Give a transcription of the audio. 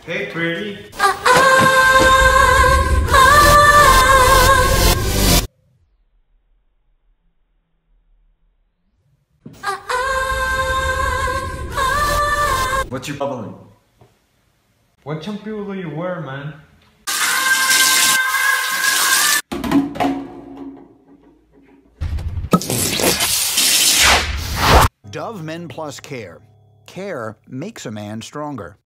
Hey, pretty. What's your bubbling? What shampoo do you wear, man? Dove Men Plus Care. Care makes a man stronger.